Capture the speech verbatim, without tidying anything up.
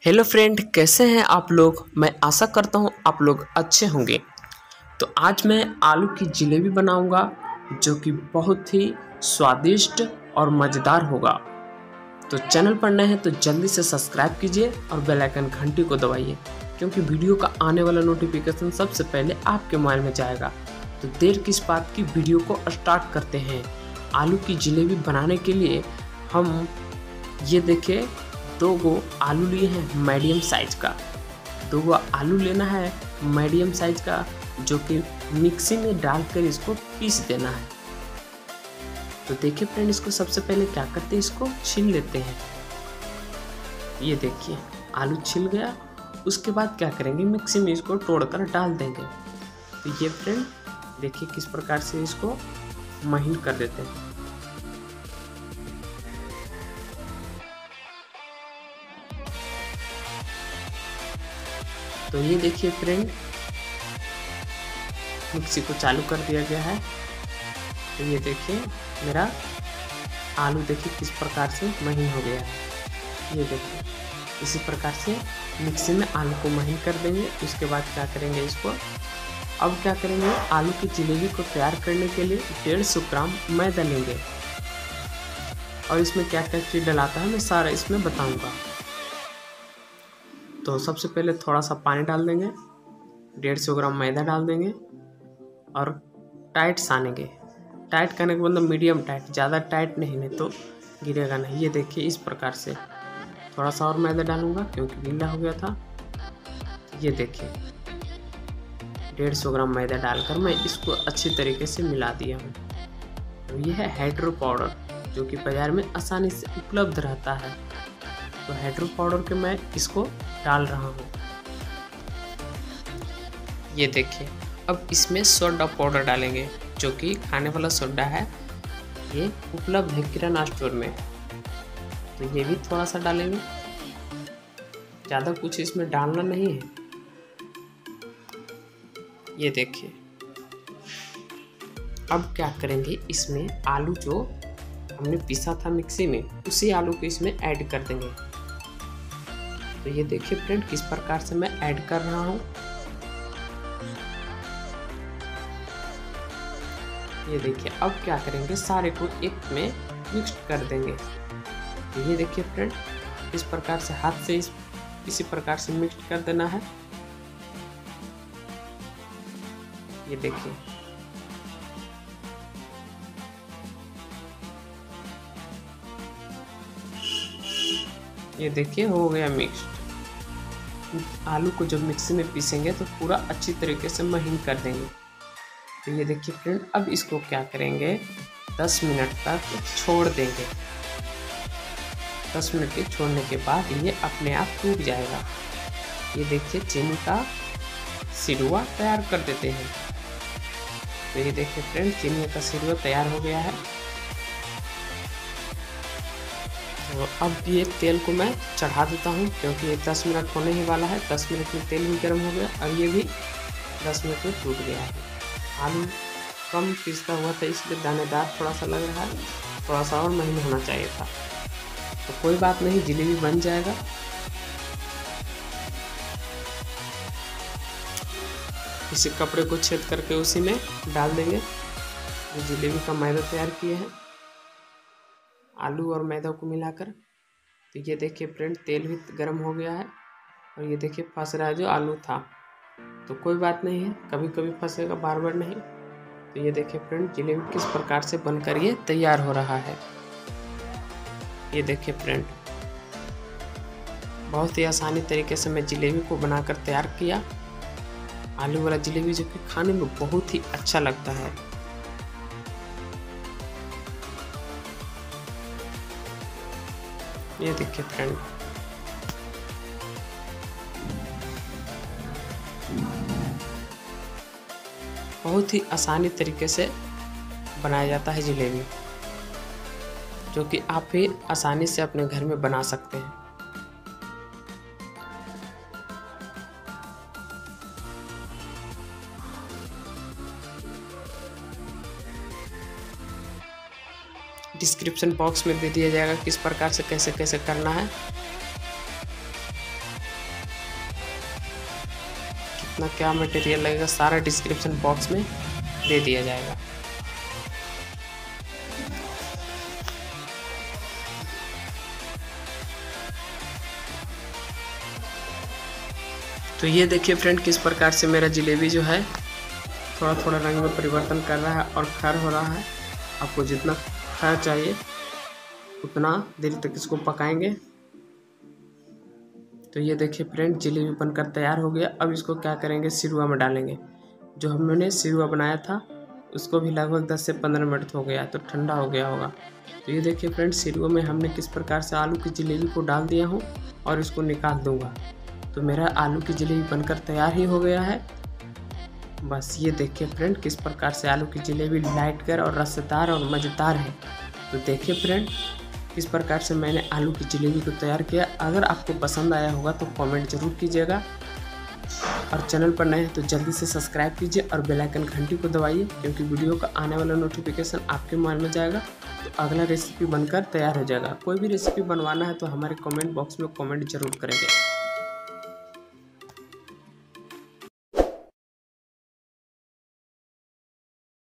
Hello friend, कैसे हैं आप लोग। मैं आशा करता हूं आप लोग अच्छे होंगे। तो आज मैं आलू की जलेबी बनाऊंगा जो कि बहुत ही स्वादिष्ट और मज़ेदार होगा। तो चैनल पर नए हैं तो जल्दी से सब्सक्राइब कीजिए और बेल आइकन घंटी को दबाइए, क्योंकि वीडियो का आने वाला नोटिफिकेशन सबसे पहले आपके मोबाइल में जाएगा। तो देर किस बात की, वीडियो को स्टार्ट करते हैं। आलू की जलेबी बनाने के लिए हम ये देखिए दो गो आलू लिए हैं मीडियम साइज का। दो गो आलू लेना है मीडियम साइज का, जो कि मिक्सी में डालकर इसको पीस देना है। तो देखिए फ्रेंड, इसको सबसे पहले क्या करते हैं, इसको छील लेते हैं। ये देखिए आलू छिल गया। उसके बाद क्या करेंगे, मिक्सी में इसको तोड़कर डाल देंगे। तो ये फ्रेंड देखिए किस प्रकार से इसको महीन कर देते हैं। तो ये देखिए फ्रेंड, मिक्सी को चालू कर दिया गया है। तो ये देखिए मेरा आलू देखिए किस प्रकार से महीन हो गया है। ये देखिए इसी प्रकार से मिक्सी में आलू को महीन कर देंगे। उसके बाद क्या करेंगे, इसको अब क्या करेंगे, आलू की जलेबी को तैयार करने के लिए डेढ़ सौ ग्राम मैदा लेंगे। और इसमें क्या क्या चीज़ डलाता है मैं सारा इसमें बताऊंगा। तो सबसे पहले थोड़ा सा पानी डाल देंगे, डेढ़ सौ ग्राम मैदा डाल देंगे और टाइट सानेंगे। टाइट करने के मतलब मीडियम टाइट, ज़्यादा टाइट नहीं, नहीं तो गिरेगा नहीं। ये देखिए इस प्रकार से। थोड़ा सा और मैदा डालूंगा क्योंकि गीला हो गया था। ये देखिए डेढ़ सौ ग्राम मैदा डालकर मैं इसको अच्छी तरीके से मिला दिया हूँ। तो यह है हाइड्रो पाउडर, जो कि बाज़ार में आसानी से उपलब्ध रहता है। तो हाइड्रो पाउडर के मैं इसको डाल रहा हूँ। ये देखिए अब इसमें सोडा पाउडर डालेंगे, जो कि खाने वाला सोडा है। ये उपलब्ध है किराना स्टोर में। तो ये भी थोड़ा सा डालेंगे, ज़्यादा कुछ इसमें डालना नहीं है। ये देखिए अब क्या करेंगे, इसमें आलू जो हमने पीसा था मिक्सी में, उसी आलू को इसमें ऐड कर देंगे। तो ये देखिए फ्रेंड किस प्रकार से मैं ऐड कर रहा हूँ। ये देखिए अब क्या करेंगे, सारे को एक में मिक्स कर देंगे। तो ये देखिए फ्रेंड इस प्रकार से हाथ से इस इसी प्रकार से मिक्स कर देना है। ये देखिए ये देखिए हो गया मिक्स। आलू को जब मिक्सी में पीसेंगे तो पूरा अच्छी तरीके से महीन कर देंगे। तो ये देखिए फ्रेंड अब इसको क्या करेंगे, दस मिनट तक छोड़ देंगे। दस मिनट के छोड़ने के बाद ये अपने आप टूट जाएगा। ये देखिए चीनी का सिरवा तैयार कर देते हैं। तो ये देखिए फ्रेंड चीनी का सिरवा तैयार हो गया है। तो अब ये तेल को मैं चढ़ा देता हूँ, क्योंकि ये दस मिनट होने ही वाला है। दस मिनट में तेल भी गर्म हो गया और ये भी दस मिनट में टूट गया है। आलू कम पीसता हुआ था इसलिए दानेदार थोड़ा सा लग रहा है, थोड़ा सा और महीन होना चाहिए था। तो कोई बात नहीं, जलेबी बन जाएगा। इसी कपड़े को छेद करके उसी में डाल देंगे जो जलेबी का मैदा तैयार किए हैं, आलू और मैदा को मिलाकर। तो ये देखिए फ्रेंड तेल भी गर्म हो गया है और ये देखिए फंस रहा है जो आलू था। तो कोई बात नहीं है, कभी कभी फंसेगा, बार बार नहीं। तो ये देखिए फ्रेंड जलेबी किस प्रकार से बनकर ये तैयार हो रहा है। ये देखिए फ्रेंड बहुत ही आसानी तरीके से मैं जलेबी को बनाकर तैयार किया। आलू वाला जलेबी जो कि खाने में बहुत ही अच्छा लगता है। ये देखिए फ्रेंड बहुत ही आसानी तरीके से बनाया जाता है जलेबी, जो कि आप भी आसानी से अपने घर में बना सकते हैं। डिस्क्रिप्शन बॉक्स में दे दिया जाएगा किस प्रकार से कैसे कैसे करना है। कितना क्या मटेरियल लगेगा सारा डिस्क्रिप्शन बॉक्स में दे दिया जाएगा। तो ये देखिए फ्रेंड किस प्रकार से मेरा जलेबी जो है थोड़ा थोड़ा रंग में परिवर्तन कर रहा है और खर हो रहा है। आपको जितना खर चाहिए उतना देर तक इसको पकाएंगे। तो ये देखिए फ्रेंड जलेबी बनकर तैयार हो गया। अब इसको क्या करेंगे, सिरुआ में डालेंगे। जो हमने सिरुआ बनाया था उसको भी लगभग दस से पंद्रह मिनट हो गया, तो ठंडा हो गया होगा। तो ये देखिए फ्रेंड सिरुआ में हमने किस प्रकार से आलू की जलेबी को डाल दिया हूँ और इसको निकाल दूंगा। तो मेरा आलू की जलेबी बनकर तैयार ही हो गया है। बस ये देखिए फ्रेंड किस प्रकार से आलू की जलेबी लाइटकर और रसदार और मज़ेदार है। तो देखिए फ्रेंड किस प्रकार से मैंने आलू की जलेबी को तैयार किया। अगर आपको पसंद आया होगा तो कमेंट जरूर कीजिएगा और चैनल पर नए हैं तो जल्दी से सब्सक्राइब कीजिए और बेल आइकन घंटी को दबाइए, क्योंकि वीडियो का आने वाला नोटिफिकेशन आपके मोबाइल में जाएगा तो अगला रेसिपी बनकर तैयार हो जाएगा। कोई भी रेसिपी बनवाना है तो हमारे कमेंट बॉक्स में कमेंट जरूर करेंगे।